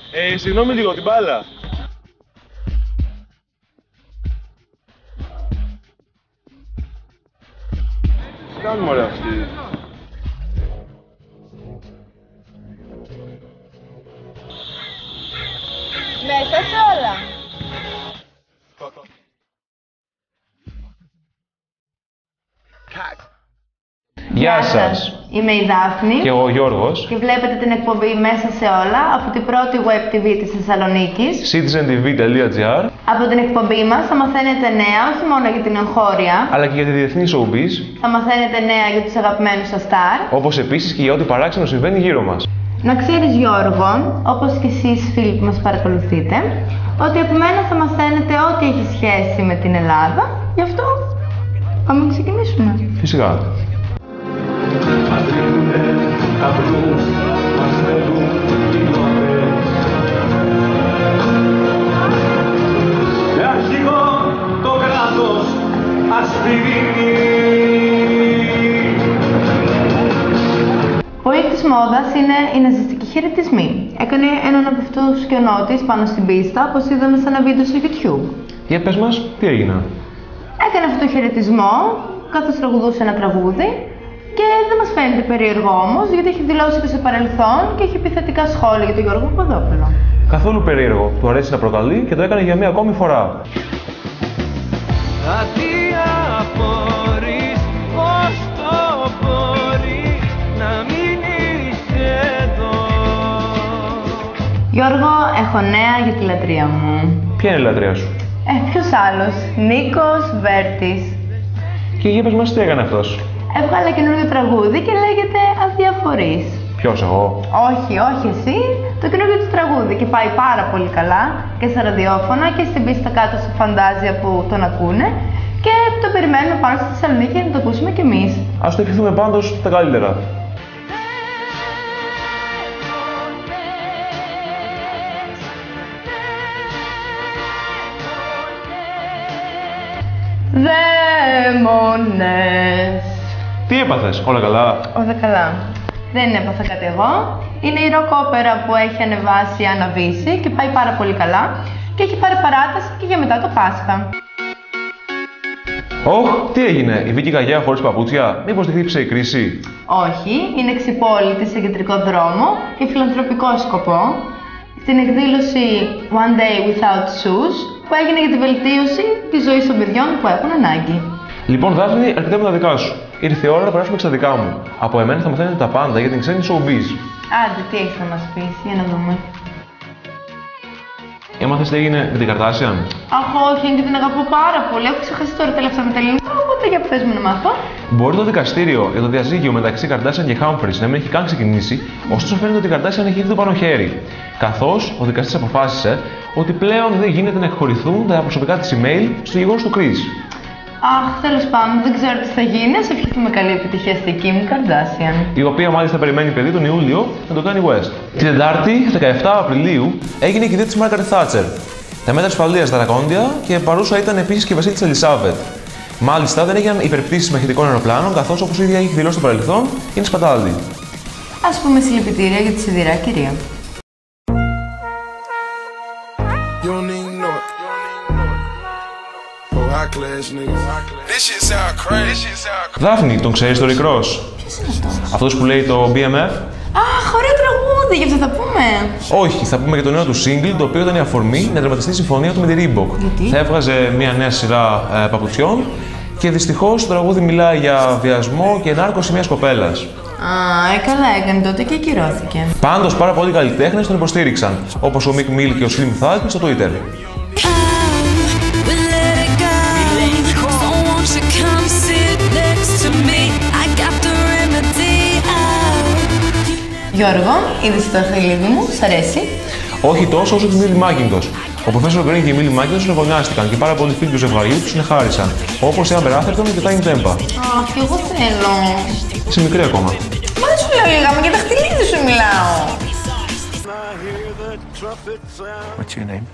Συγγνώμη λίγο, την μπάλα. Τι κάνουμε ωραία αυτοί. Μέσα σε όλα. Γεια σας. Είμαι η Δάφνη. Και εγώ ο Γιώργος. Και βλέπετε την εκπομπή Μέσα σε όλα από την πρώτη web TV της Θεσσαλονίκης. citizentv.gr. Από την εκπομπή μας θα μαθαίνετε νέα όχι μόνο για την εγχώρια, αλλά και για τη διεθνή showbiz. Θα μαθαίνετε νέα για τους αγαπημένους σας στάρ. Όπως επίσης και για ό,τι παράξενο συμβαίνει γύρω μας. Να ξέρεις Γιώργο, όπως και εσείς φίλοι που μας παρακολουθείτε, ότι από μένα θα μαθαίνετε ό,τι έχει σχέση με την Ελλάδα. Γι' αυτό πάμε να ξεκινήσουμε. Φυσικά. Πολύ της μόδας είναι οι ναζιστικοί χαιρετισμοί. Έκανε έναν από αυτούς σκηνότης πάνω στην πίστα, όπως είδαμε σε ένα βίντεο στο YouTube. Για πες μας, τι έγινε. Έκανε αυτό το χαιρετισμό, καθώς τραγουδούσε ένα τραγούδι και δεν μας φαίνεται περίεργο όμως, γιατί έχει δηλώσει και στο παρελθόν και έχει επιθετικά σχόλια για τον Γιώργο Παπαδόπουλο. Καθόλου περίεργο. Του αρέσει να προκαλεί και το έκανε για μία ακόμη φορά. Γιώργο, έχω νέα για τη λατρεία μου. Ποια είναι η λατρεία σου? Ποιος άλλος? Νίκος Βέρτης. Και για πες μας τι έκανε αυτός. Έβγαλε καινούργιο τραγούδι και λέγεται Αδιαφορείς. Ποιος, εγώ? Όχι εσύ. Το καινούργιο του τραγούδι και πάει πάρα πολύ καλά και στα ραδιόφωνα και στην πίστα κάτω στο Φαντάζια που τον ακούνε και το περιμένουμε πάνω στη Θεσσαλονίκη για να το ακούσουμε κι εμείς. Ας το ευχηθούμε πάντως τα καλύτερα. Δαίμονες. Τι έπαθες, όλα καλά? Όλα καλά. Δεν έπαθα κάτι εγώ. Είναι η ροκ όπερα που έχει ανεβάσει Αναβήσει και πάει πάρα πολύ καλά και έχει πάρει παράταση και για μετά το Πάσχα. Τι έγινε, η Βίκη Καγιά χωρίς παπούτσια, μήπως τη χτύπησε η κρίση? Όχι, είναι ξυπόλυτη σε κεντρικό δρόμο και φιλανθρωπικό σκοπό στην εκδήλωση One Day Without Shoes που έγινε για τη βελτίωση της ζωής των παιδιών που έχουν ανάγκη. Λοιπόν, Δάφνη, αρκετά με τα δικά σου. Ήρθε η ώρα να περάσουμε και στα δικά μου. Από εμένα θα μαθαίνετε τα πάντα για την ξένη showbiz. Άντε, τι έχεις να μας πεις, για να δούμε. Έμαθες τι έγινε με την Καρτάσιαν? Αχ, όχι, γιατί την αγαπώ πάρα πολύ. Έχω ξεχάσει τώρα τελευταία με τα ελληνικά, οπότε για πες μου να μάθω. Μπορεί το δικαστήριο για το διαζύγιο μεταξύ Καρτάσιαν και Χάμφρις να μην έχει καν ξεκινήσει, ωστόσο φαίνεται ότι η Καρτάσιαν έχει ήδη το πάνω χέρι. Καθώς ο δικαστής αποφάσισε ότι πλέον δεν γίνεται να εκχωρηθούν τα προσωπικά της email στο γεγονός του Chris. Αχ, τέλος πάντων, δεν ξέρω τι θα γίνει. Ας ευχηθούμε καλή επιτυχία στη Kim Kardashian. Η οποία μάλιστα περιμένει παιδί τον Ιούλιο με τον Kanye West. Την Τετάρτη, 17 Απριλίου, έγινε η κηδεία της Margaret Thatcher. Τα μέτρα ασφαλείας δρακόντια και παρούσα ήταν επίσης και η βασίλισσα Ελισάβετ. Μάλιστα, δεν έγιναν υπερπτήσεις μαχητικών αεροπλάνων, καθώς όπως η ίδια έχει δηλώσει στο παρελθόν, είναι σπατάλη. Ας πούμε συλληπιτήρια για τη σιδηρά κυρία. Δάφνη, τον ξέρεις τον Rick Ross? Ποιος είναι αυτός? Αυτός που λέει το BMF? Αχ, ωραίο τραγούδι, γι' αυτό θα πούμε. Όχι, θα πούμε για το νέο του single, το οποίο ήταν η αφορμή να δραματιστεί η συμφωνία του με τη Reebok. Γιατί? Θα έβγαζε μια νέα σειρά παπουτσιών και δυστυχώς το τραγούδι μιλάει για βιασμό και ενάρκωση μιας κοπέλας. Καλά έκανε τότε και ακυρώθηκε. Πάντως, πάρα πολλοί καλλιτέχνες τον υποστήριξαν, όπως ο Mick Mill και ο Slim Thug στο Twitter. Γιώργο, είδες το αρχιλίδι μου, σ' αρέσει? Όχι τόσο όσο τη Millie Macintosh. Ο Professor Green και η Millie Macintosh συναγωνιάστηκαν και πάρα πολλοί φίλοι του ζευγαριού του συνεχάρισαν, όπως η Amber Atherton και Time Tempa. Αχ, και εγώ θέλω. Είσαι μικρή ακόμα. Μα δεν σου λέω λίγα, με για τα χτυλίδι σου μιλάω. What's your name?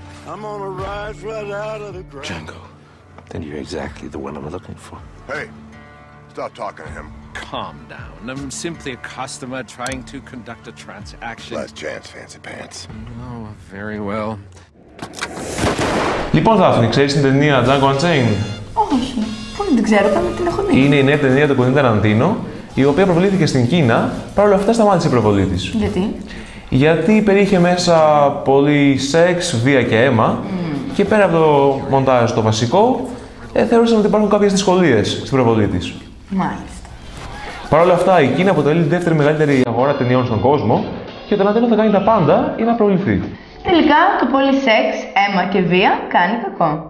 Django. Then you're exactly the one I'm looking for. Hey, stop talking to him. calm down. I'm simply a customer trying to conduct a transaction. Last chance, fancy pants. Oh, very well. Λοιπόν, Δάφνη, ξέρεις την ταινία Django Unchained? Όχι, πού δεν την ξέρω, πάμε την έχω δει. Είναι η νέα ταινία του Quentin Tarantino, η οποία προβλήθηκε στην Κίνα, παρόλα αυτά σταμάτησε η προβολή της. Γιατί? Γιατί περιείχε μέσα πολύ σεξ, βία και αίμα και πέρα από το μοντάζ το βασικό, θεωρούσαν ότι υπάρχουν κάποιες δυσκολίες στην προβολή της. Μάλιστα. Παρ' όλα αυτά, η Κίνα αποτελεί τη δεύτερη μεγαλύτερη αγορά ταινιών στον κόσμο και το Tarantino θα κάνει τα πάντα για να προβληθεί. Τελικά, το πολύ σεξ, αίμα και βία κάνει κακό.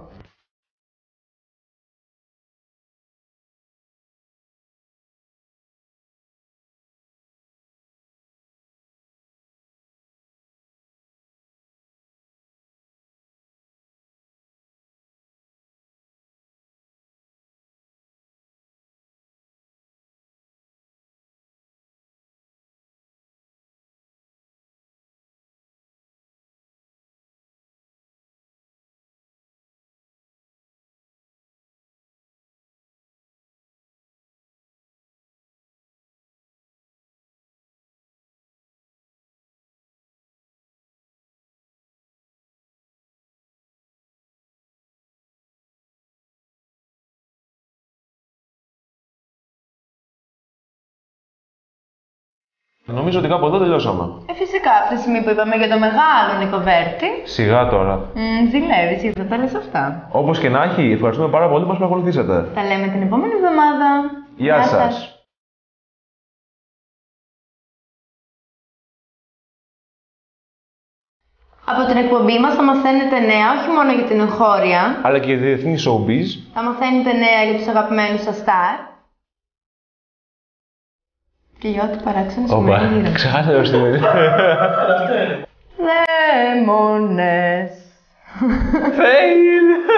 Νομίζω ότι κάπου εδώ τελειώσαμε. Φυσικά, από τη στιγμή που είπαμε για το μεγάλο Νικοβέρτη. Σιγά τώρα. Ζηλεύεις, είδα τα λες αυτά. Όπως και να έχει, ευχαριστούμε πάρα πολύ που μας παρακολουθήσατε. Τα λέμε την επόμενη εβδομάδα. Γεια σας. Από την εκπομπή μας θα μαθαίνετε νέα όχι μόνο για την εγχώρια, Αλλά και για διεθνή showbiz. θα μαθαίνετε νέα για τους αγαπημένους σας στάρ. Και για ό,τι παράξενο σημαίνει γύρω. Ξεχάσατε το σημαίνει. Λέμονες. Fail!